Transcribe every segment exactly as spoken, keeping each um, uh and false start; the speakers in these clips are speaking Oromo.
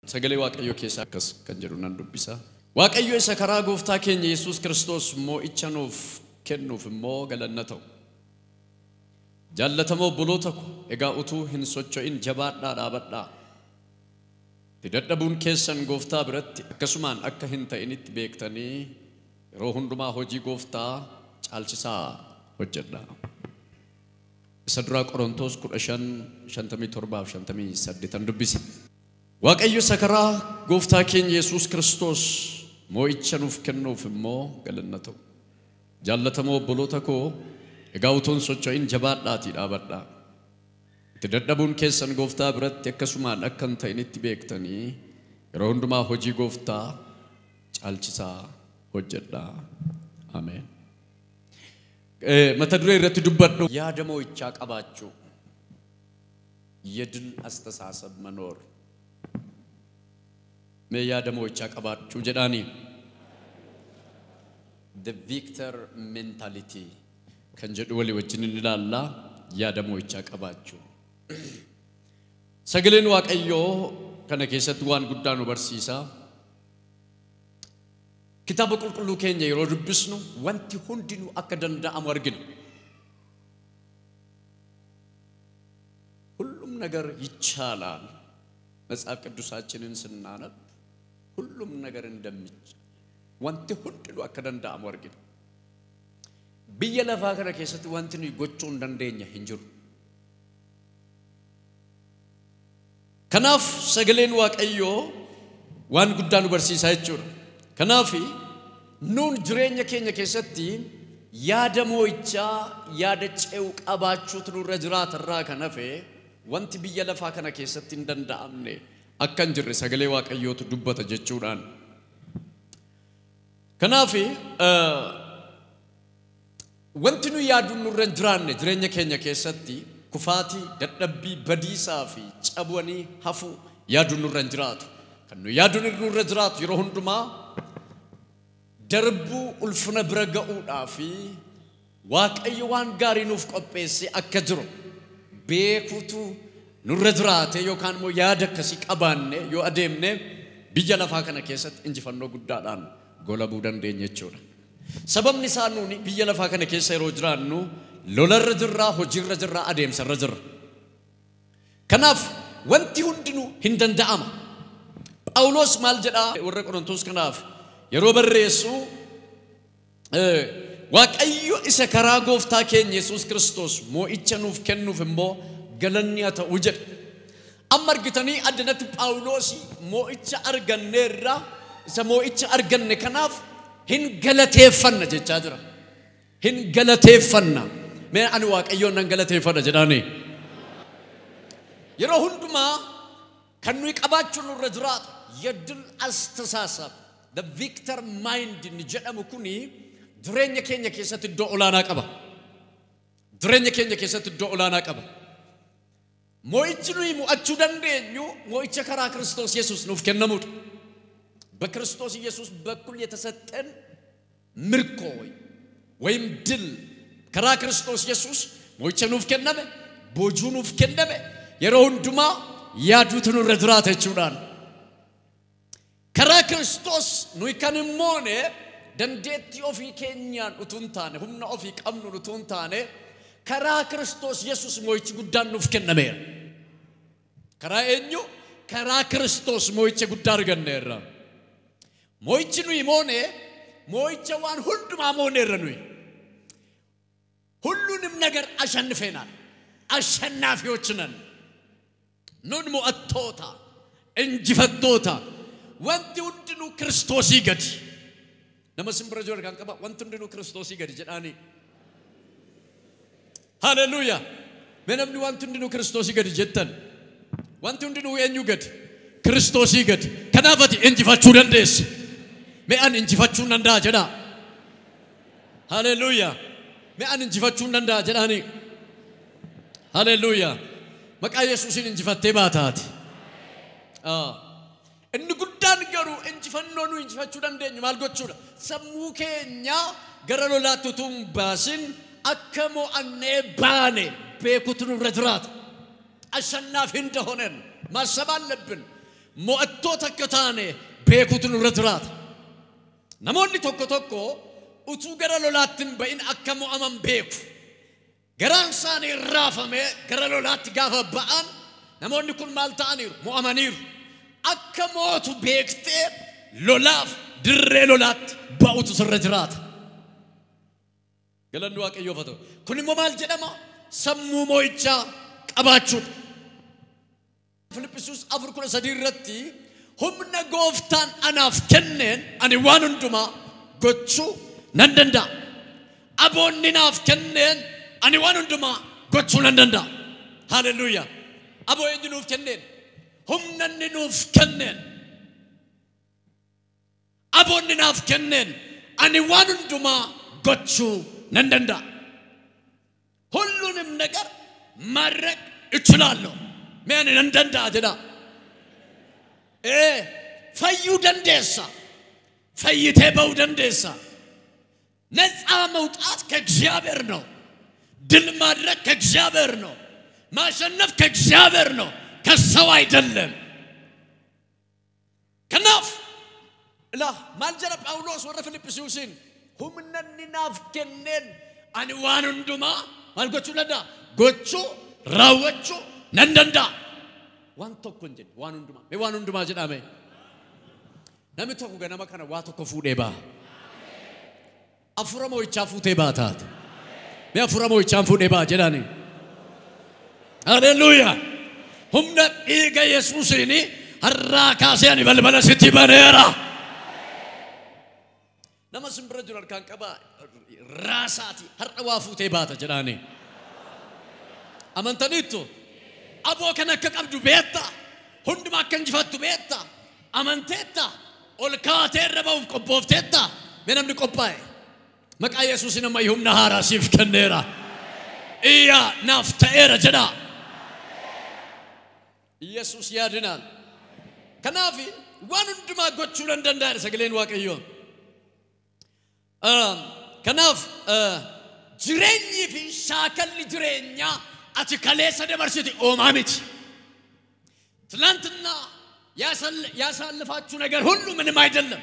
Sagalee Waaqayyoo keessaa akkas kan jedhu nan dubbisa. Waaqayyo isa karaa gooftaa keenya Yesuus Kiristoos moo'icha nuuf kennuuf immoo galanna ta'u. Jaallatamoo obboloota ko egaa utuu hin socho'in jabaadhaa dhaabadhaa. Dadhabuun keessan gooftaa biratti akkasumaan akka hin ta'initti beektanii yeroo hundumaa hojii gooftaa caalchisaa hojjedhaa. Isa duraa Qorontos kudha shan shantamii torbaaf shantamii saddeetan dubbisi. Waaqayyo isa karaa gooftaa keenya Yesuus Kiristoos moo'icha nuuf kennuuf immoo galanna ta'u. Jaallatamoo obboloota koo egaa utuu hin socho'in jabaadhaatii dhaabadhaa. Dadhabuun keessan gooftaa biratti akkasumaan akka hin ta'initti beektanii yeroo hundumaa hojii gooftaa caalchisaa hojjedhaa. Ameen. Mata duree irratti dubbadhu yaada moo'ichaa qabaachuu የድል አስተሳሰብ መኖር me yaada moo'ichaa qabaachuu jedhaani the victor mentality kan jedhu walii wajjin ilaalla yaada moo'ichaa qabaachuu sagaleen Waaqayyoo kana keessatti waan guddaa nu barsiisa. Kitaaba qulqulluu keenya yeroo dubbisnu wanti hundinuu akka danda'amu argina. ሁሉም ነገር ይቻላል መጽሐፍ ቅዱሳችንን ስናነብ ሁሉም ነገር እንደሚቻል wanti hundinuu akka danda'amu argina. Biyya lafaa kana keessatti wanti nuyi gochuu hin dandeenye hin jiru. Kanaaf sagaleen Waaqayyoo waan guddaa nu barsiisaa jechuudha. Kanaaf nuun jireenya keenya keessatti yaada moo'ichaa yaada ce'uu qabaachuutu nurra jiraatarraa kan hafe wanti biyya lafaa kana keessatti hin danda'amne akka hin jirre sagalee Waaqayyootu dubbata jechuudhaan. Kanaaf wanti nu yaadu nurra hin jiraanne jireenya keenya keessatti kufaatii dadhabbii badiisaa fi cabanii hafuu yaadu nurra hin jiraatu. Kan nu yaadu nurra jiraatu yeroo hundumaa darbuu ulfina bira ga'uudhaa fi Waaqayyo waan gaarii nuuf qopheesse akka jiru beekutu nurra jiraate yookaan immoo yaada akkasii qabaanne yoo adeemne biyya lafaa kana keessatti injifannoo guddaadhaan golabuu dandeenya jechuudha. Sababni isaa nuuni biyya lafaa kana keessa yeroo jiraannu lolarra jirraa hojiirra jirraa adeemsarra jirra. Kanaaf wanti hundinuu hin danda'ama. Phaawulos maal jedhaa warra Qorontos kanaaf yeroo barreessu Waaqayyo isa karaa gooftaa keenya Yesuus Kiristoos moo'icha nuuf kennuuf immoo galanni haa ta'u jedha. Amma argitanii addanatti Phaawulos moo'icha arganneerra isa moo'icha arganne kanaaf hin galateeffanna jechaa jira. Hin galateeffanna. Mee ani Waaqayyoon nan galateeffadha jedhaani. Yeroo hundumaa kan nuyi qabaachuu nurra jiraatu የድል አስተሳሰብ the victor mind ni jedhamu kuni jireenya keenya keessatti iddoo olaanaa qaba. Jireenya keenya keessatti iddoo olaanaa qaba. Moo'ichi nuyi mo'achuu dandeenyu moo'icha karaa Kiristoos Yesuus nuuf kennamuudha. በክርስቶስ ኢየሱስ በኩል የተሰጠን ምርኮ ወይም ድል ከራ ክርስቶስ ኢየሱስ ሞይቸ ኑፍ ከነመ ቦጁ ኑፍ ከነመ የሮን ዱማ ያዱት ኑረ ድራተቹዳን ከራ ክርስቶስ ኑይ ከንሞኔ ደንዴት ኦፊ ኬኛን ኡቱንታኔ ሁምና ኦፊ ቀምኑ ኡቱንታኔ ከራ ክርስቶስ ኢየሱስ ሞይች ጉዳን ኑፍ ከነመ ከራ ኤኙ ከራ ክርስቶስ ሞይቸ ጉዳር ገነራ moo'ichi nuyi moone moo'icha waan hundumaa mooneerra nuyi ሁሉንም ነገር አሸንፈናል አሸናፊዎች ነን ኑን ሞአቶታ እንጂፈቶታ ወንቲ ሁንድኑ ክርስቶስ ይገድ ነመስም ብረጆር ካንቀባ ወንቲ ሁንድኑ ክርስቶስ ይገድ ጀዳኒ ሃሌሉያ ምንም ወንቲ ሁንድኑ ክርስቶስ ይገድ ጀተን ወንቲ ሁንድኑ የኙ ገድ ክርስቶስ ይገድ ከናፈቲ እንጂፋቹ ደንደስ me'an injifachuu danda'a jedha. Haleluuyaa. Me'an injifachuu danda'a jedhani. Haleluuyaa. Maqaa Yesuusin injifattee baataati. Ah. Inni guddaan garuu injifannoo nu injifachuu dandeenyu maal gochuudha? Sammuu keenya gara lolaatti utuu hin baasin akka mo'annee baane beekutu nurra jiraata. Ashannaaf hin dahonen maasab አለብን. mo'attoota akka taane beekuutu nurra jiraata. Namoonni tokko tokko utuu gara lolaatti hin ba'in akka mo'aman beeku. Garaan isaanii raafame gara lolaatti gaafa ba'an namoonni kun maal ta'aniiru? Mo'amaniiru. Akka mootu beektee lolaaf dirree lolaatti ba'utu sirra jiraata. Galanni Waaqayyoof haa ta'u. Kun immoo maal jedhama? Sammuu moo'ichaa qabaachuudha. Filiphisius afur kudha sadii irratti humna gooftaan anaaf kenneen ani waan hundumaa gochuu nan danda'a. Aboonni naaf kenneen ani waan hundumaa gochuu nan danda'a. Hallelujah. Aboo eenyu nuuf kenneen? Humna inni nuuf kenneen. Aboonni naaf kenneen ani waan hundumaa gochuu nan danda'a. ሁሉንም ነገር ማድረግ እችላለሁ። ማን እንደንዳ አደዳ እ ፈዩ ደንደሳ ፈይቴ በው ደንደሳ ነፃ መውጣት ከእግዚአብሔር ነው። ድል ማድረግ ከእግዚአብሔር ነው። ማሸነፍ ከእግዚአብሔር ነው፣ ከሰው አይደለም። ከናፍ ላ ማልጀራ ጳውሎስ ወደ ፊልጵስዩስን ሁምነኒ ናፍከነን አኒ ዋን ሁንዱማ ማልጎቹ ለዳ ጎቹ ራወቹ ነንደንዳ ዋን tokko እንጂ ዋን ሁንዱማ ሜ ዋን ሁንዱማ ጀዳሜ namni tokko ganama kana waa tokko fuudhee baa. Afura moo'ichaa fuutee baatat. Mee afura moo'ichaan fuudhee baa jedhani. Hallelujah. Humna dhiiga Yesuusiin har'aa kaasee ani balbala sitti baneera. Nama simbira jiru harkaan qabaa raasaati har'a waa fuutee baata jedhani. Amantaniittu aboo kana akka qabdu beetta. Hunduma akka injifattu beetta. Amanteetta. ol kaatee rabauf qophoofteetta. Mee namni qophaa'e maqaa Yesuusin amma humna haaraa siif kenneera. Iyyaa naaf ta'eera jedha. Yesuus yaadinaan. Kanaaf waan hundumaa gochuu nan danda'a sagaleen Waaqayyoo. Kanaaf jireenyii fi shaakalli jireenyaa ati kaleessa dabarsite oomaa miti. ትናንትና ያሳለፋችሁ ነገር ሁሉ ምንም አይደለም።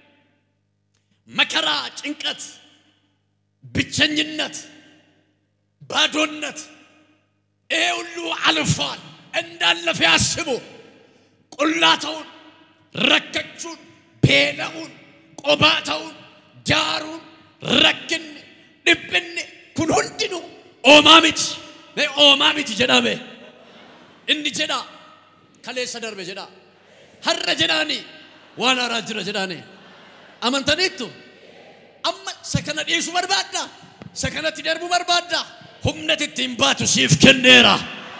መከራ፣ ጭንቀት፣ ብቸኝነት፣ ባዶነት ይሄ ሁሉ አልፏል። እንዳለፈ ያስቡ። ቁላታውን፣ ረከቹን፣ ቤለውን፣ ቆባታውን፣ ጃሩን፣ ረክን፣ ድብን ኩን ሁንድኑ ኦማሚት ኦማሚት ጀዳሜ እንዲ ጀዳ ከሌሰ ደርበ ጀዳ harra jedhani waan haaraa jira jedhani. Amantaniittu amma sakana dhiisuu barbaadda, sakanatti darbuu barbaadda. Humna ittiin baatu siif kenneera.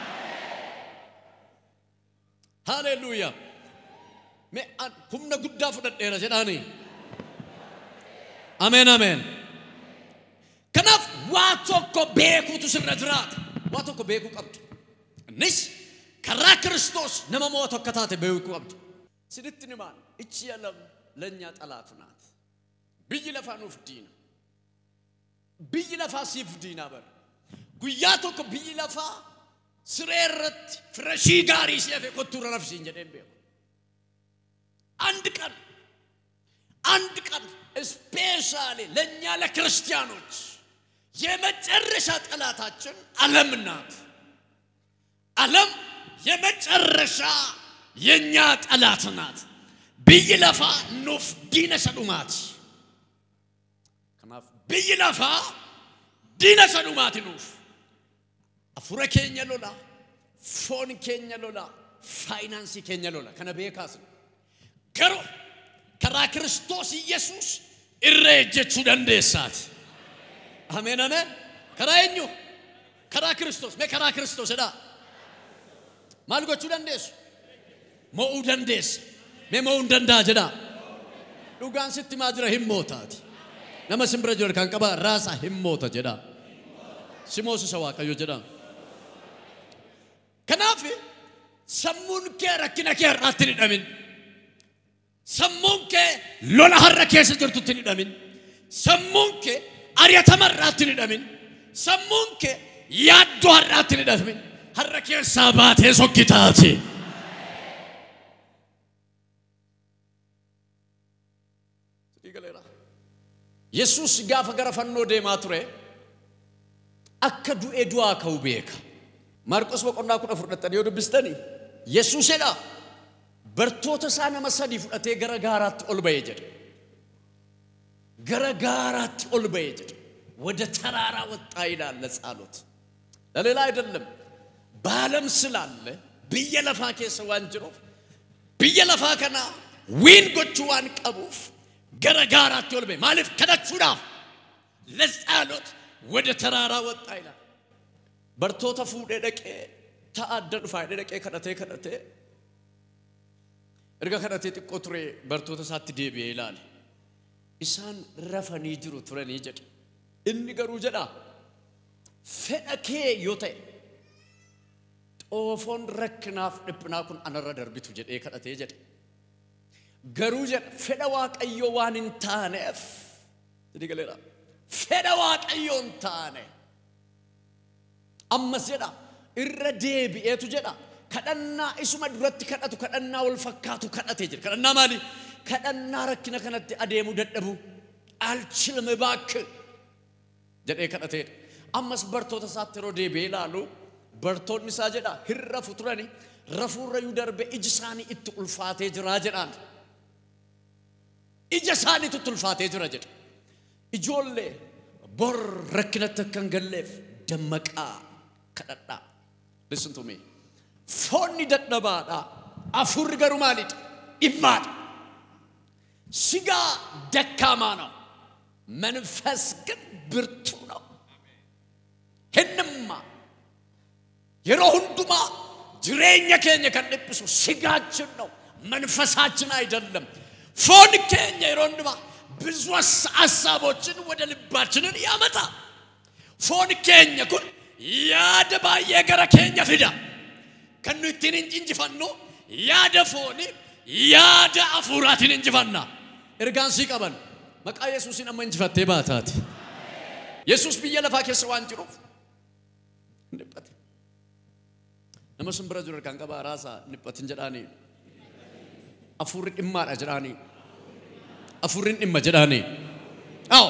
Hallelujah. Mee humna guddaa fudhadheera jedhani. Amen amen. Kanaaf waa tokko beekuutu sirra jiraata. Waa tokko beekuu qabdu. Innis karaa Kiristoos nama moo'atu akka taate beekuu qabdu. Sidittinumaan ichi yalam lanya xalaatu naat. Biyyi lafaa nuuf diina. Biyyi lafaa siif diina bar. Guyyaa tokko biyyi lafaa siree irratti firashii gaarii si hafe kottuura nafsiin jedheen beeku. አንድ ቀን አንድ ቀን ስፔሻሊ ለኛ ለክርስቲያኖች የመጨረሻ ጠላታችን ዓለም ናት። ዓለም የመጨረሻ የኛ ጠላት ናት። ቢይለፋ ኑፍ ዲነ ሰዱማት ከማፍ ቢይለፋ ዲነ ሰዱማት ኑፍ አፉረ ኬኛ ሎላ ፎን ኬኛ ሎላ ፋይናንስ ኬኛ ሎላ ከነ ቤካስ ገሩ ከራ ክርስቶስ ኢየሱስ እረጀቹ ደንደሳት አሜን አሜን። ከራየኙ ከራ ክርስቶስ መከራ ክርስቶስ ዳ ማልጎቹ ደንደስ ሞኡ ደንደስ መሞኡ ደንዳ ጀዳ ዱጋን ሲቲ ማድረ ህሞታት ነመስም ብረጆር ካንቀባ ራሳ ህሞታ ጀዳ ሲሞስ ሰዋቀዮ ጀዳ ከናፊ ሰሙን ከረክነ ከራትን ደምን ሰሙን ከ ሎላ ሐረከስ ጅርቱትን ደምን ሰሙን ከ አሪያ ተመራትን ደምን ሰሙን ከ ያዱ ሐራትን ደምን ሐረከስ ሳባቴ ሶኪታቲ Galera. Yesus gaafa gara fannoo deemaa ture akka du'e du'aa ka'u beeka. Marqos boqonnaa kudha fudhatanii yoo dubbistanii Yesuusedha bartoota isaa nama sadii fudhatee gara gaaraatti ol ba'ee jedhe. Gara gaaraatti ol ba'ee jedhe. ወደ ተራራ ወጣ ይላል ለጸሎት ለሌላ አይደለም ባለም ስላለ በየለፋ ከሰው አንጅሮ በየለፋ ከና ዊን ጎቹዋን ቀቡፍ ገረጋራት ይልበ ማለት ከደቹዳ ለጸሎት ወደ ተራራ ወጣ ይላል በርቶ ተፉደ ደቀ ተአደን ፋይደ ደቀ ከደተ ከደተ እርጋ ከደተ ጥቆትሬ በርቶ ተሳት ዲቤ ይላል ኢሳን ረፈኒ ጅሩ ትረኒ ጀደ inni garuu jedha fedha kee yoo ta'e xoofoon rakkinaaf dhiphinaa kun anarra darbitu jedhee kadhatee jedhe garuu jedha fedha waaqayyoo waan hin taaneef sidii galeera fedha waaqayyoo hin taane ammas jedha irra deebi'eetu jedha kadhannaa isuma duratti kadhatu kadhannaa wal fakkaatu kadhatee jira kadhannaa maali kadhannaa rakkina kanatti adeemu dadhabu alchilme baakki jedhee kadhatee ammas bartoota saattiroo deebi'ee ilaalu bartoonni isaa jedha hirra futurani rafuurra yu darbe iji isaanii itti ulfaatee jira jedhaan ija isaanii itti ulfaatee jira jedha ijoollee bor rakkinatti akka hin galleef dammaqaa kadhadhaa listen to me foonni dadhabaadha afurri garuu maalidha dhimmaadha sigaa dakkaamaa ነው መንፈስ ግን ብርቱ ነው ህንማ የሮሁንዱማ ጅሬኛ ከኛ ከነብሱ ስጋችን ነው መንፈሳችን አይደለም ፎን ከኛ የሮሁንዱማ ብዙ ሐሳቦችን ወደ ልባችንን ያመጣ ፎን ከኛ ኩን ያደባ የገረ ከኛ ፍዳ ከኑቲን እንጅንጅፋኖ ያደ ፎኒ ያደ አፉራትን እንጅፋና እርጋን ሲቀበል መቃ ኢየሱስን አመንጅፈቴ ባታት ኢየሱስ በየለፋ ከሰው አንጥሩ ንበት ነመስም ብራጁር ካንቀባ ራሳ ንበት እንጀዳኒ አፉር ኢማራ ጀዳኒ አፉርን ኢማ ጀዳኒ አው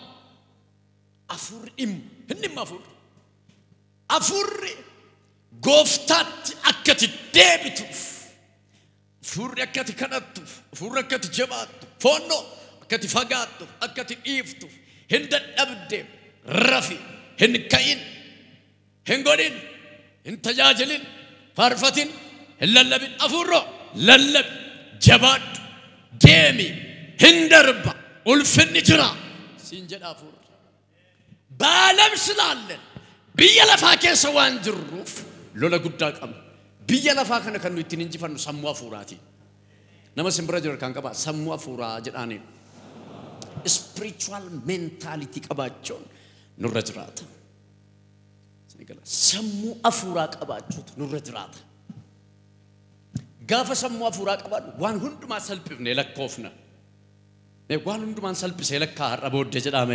አፉር ኢም ህንም አፉር አፉር ጎፍታት አከት ደብቱፍ ፉር አከት ከነቱ ፉር አከት ጀባቱ ፎኖ አከት ፈጋቱ አከት ኢፍቱ ህንደ ደብደ رفي هن كاين هن قولين هن تجاجلين فارفتين الللبين أفورو للب جباد جيمي هن دربا والفن جرا سينجل أفور بالم سلالن بيلا فاكي سوان جروف لولا قداك أم بيلا فاكنا كانوا يتنين جفانو سموا فوراتي نما سمبراجر كان كبا سموا فورا جراني spiritual mentality كباچون نورجرات سنيكلا سمو أفورا كباچوت نورجرات غافا سمو أفورا كباچ وان هند ما سلبني لك كوفنا نه وان هند ما سلب سيلك كار أبود جدامه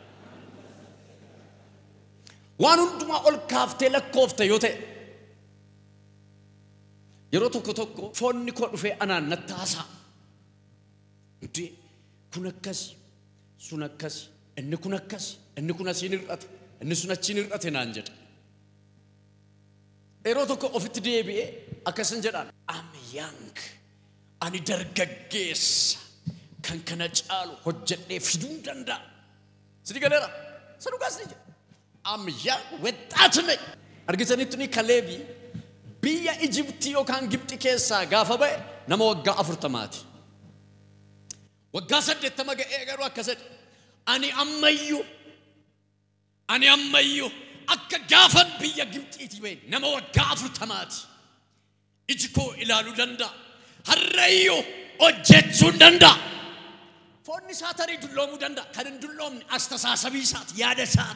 وان هند ما أول كافته لك كوفته يوته يرو توكو توكو فون نيكو في أنا نتاسا دي كونكاسي سونكاسي إني كونكاسي إني كونا سينيرات إني سونا سينيرات هنانجت إيرو توكو أوفيت دي بي أكاسن جران I'm young أني درجاجيس كان كناجالو هجتني فيدون دندا سيدي كليرا سنو كاسني I'm young وتاتمي أرجعني توني كلبي بيا إيجيبتيو كان جبتي كيسا غافا بي نمو وقع أفرتماتي وقع سد تماجا إيجارو أكاسد أني أميو أني أميو أكا غافن بيا جبتي تيوين نمو وقع أفرتماتي إجكو إلى لودندا هرّيو أوجتشون دندا فوني ساتري دلومو دندا كارن دلوم أستساسبي سات ياد سات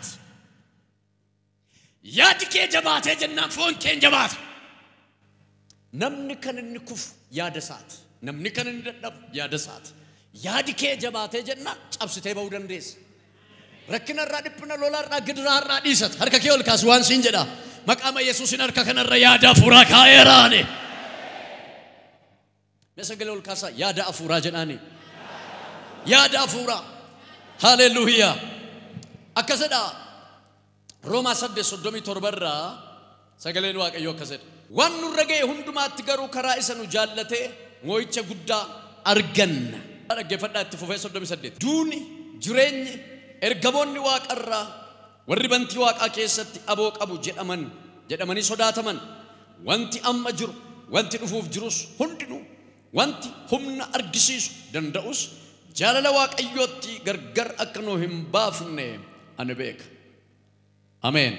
ياد كي جبات جنان فون كين جبات نمني كان نكوف ياد سات نمني كان ندب ياد سات ياد كي جبات جنان أبسطه بودن ريس ركنا رادي بنا لولا رادي رادي سات هركا كيول كاسوان سينجدا مقام يسوع هركا كنا ريادا فورا كايراني مسجل الكاسا يادا أفورا جناني yaada hafuuraa. Haleluuyaa. Akkasidha Roomaa saddeet soddomii torba irraa sagaleen Waaqayyoo akkasidha. Waan nurra ga'e hundumaatti garuu karaa isa nu jaallatee moo'icha guddaa arganna. Dhaggeeffadhaa itti fufee soddomii saddeet. Duuni jireenyi ergamoonni Waaqarraa warri bantii Waaqaa keessatti aboo qabu jedhaman jedhamanii sodaataman wanti amma jiru wanti dhufuuf jirus hundinuu wanti humna argisiisu danda'us jaalala Waaqayyootti gargar akka nu hin baafne ani beeka. Ameen.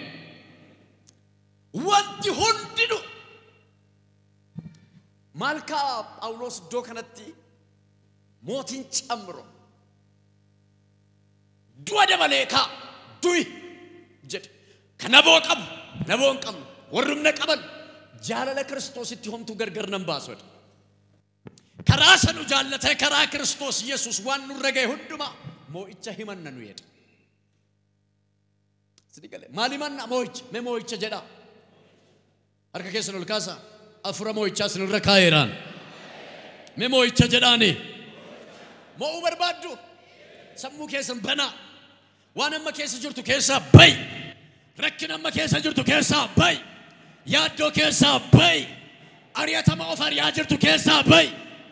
Wanti hundinuu Malka Phaawulos iddoo kanatti mootiin camro du'a dabalee kaa du'i jedhe kan aboo qabu naboo hin qabne warrumna qaban jaalala Kiristoositti homtuu gargar nan baasudha. Karaa sanu jaallatee karaa Kiristoos Yesuus waan nurra ga'e hundumaa moo'icha himanna nu jedhe. Sidii galee maali manna moo'icha mee moo'icha jedha harka keessan ol kaasa afura moo'ichaa sinirra kaa'eeraan mee moo'icha jedhaani moo'uu barbaaddu sammuu keessan banaa waan amma keessa jirtu keessaa bayi rakkina amma keessa jirtu keessaa bayi yaaddoo keessaa bayi ari'atama of ari'aa jirtu keessaa bayi.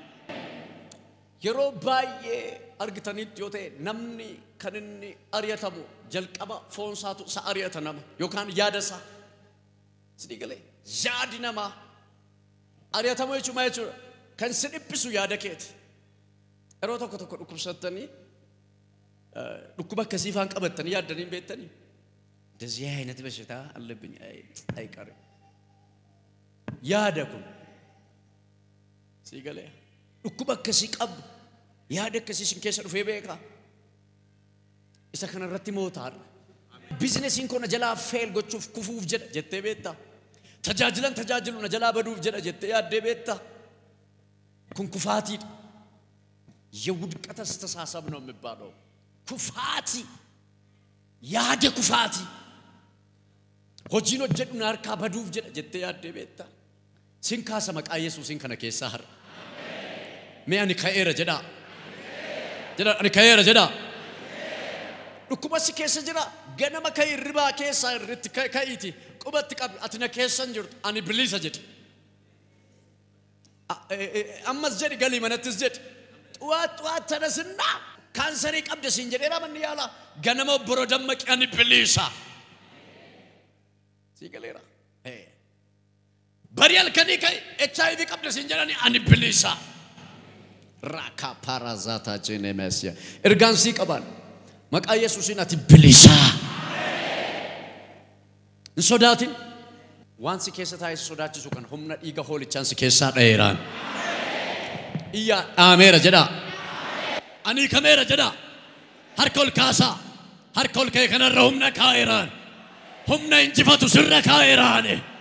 Yeroo baay'ee argitanitti yoo ta'e namni kan inni ari'atamu jalqaba foonsaatu isa ari'ata nama yookaan yaada isaa. Sidii galee yaadi namaa ari'atamu jechuun maal jechuudha kan si dhiphisu yaada keeti. Yeroo tokko tokko dhukkubsattanii dhukkuba akkasii faan qabattanii yaaddanii beektanii እንደዚህ አይነት በሽታ አለብኝ አይቀርም yaada kun ሲገለ dhukkuba akkasii qabu yaada akkasii sin keessa dhufee beeka isa kana irratti mootaadha. Biizinesiin koo na jalaa fail gochuuf kufuuf jedha jettee beekta. Tajaajilan tajaajilu na jalaa baduuf jedha jettee yaaddee beekta. Kun kufaatiidha. የውድቀት አስተሳሰብ ነው የሚባለው። ኩፋቲ ያደ ኩፋቲ ሆጂኖ ጀዱን አርካ በዱፍ ጀደ ጀተ ያደ ቤታ ሲንካሰ መቃ ኢየሱስን ከነ ኬሳ ሀር ሚያኒ ከኤረ ጀዳ ጀዳ አኒ ከኤረ ጀዳ ዱኩበስ ኬሰ ጅራ ገነመ ከይርባ ኬሳ ርት ከይቲ ቁበት ቀብ አትነ ኬሰን ጅርት አኒ ብሊሰ ጀድ አመስ ጀድ ገሊ መነትስ ጀድ Tuat tuat terasna kanseri kabda sinjera maniala ganamo brodammak ani belisa sigalera eh barial kani kai H I V kabda sinjera ni ani belisa raka parazata jenemesia ergansi kaban maka Yesusin ati belisa sodatin wansi kesa tay sodati sukan humna iga holi chance kesa dairan iya amera jeda ani kamera jeda har kol kasa har kol ke kana humna kairan humna injifatu sirra kairan